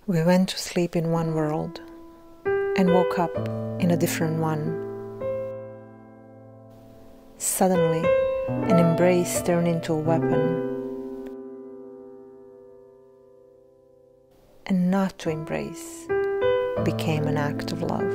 We went to sleep in one world and woke up in a different one. Suddenly, an embrace turned into a weapon. And not to embrace became an act of love.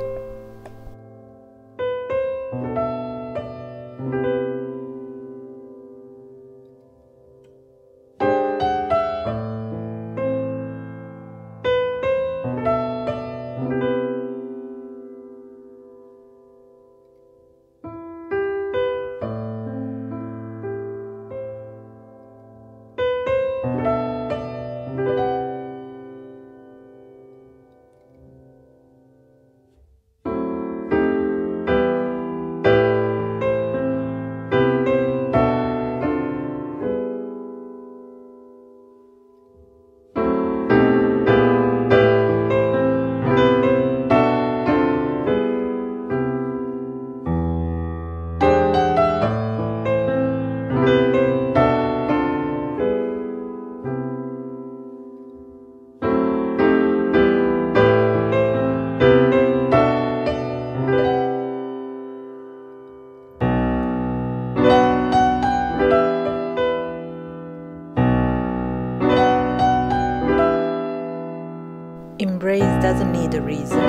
Embrace doesn't need a reason.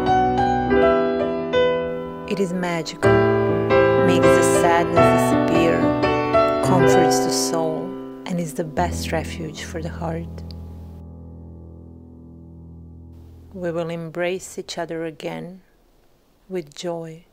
It is magical, makes the sadness disappear, comforts the soul, and is the best refuge for the heart. We will embrace each other again with joy.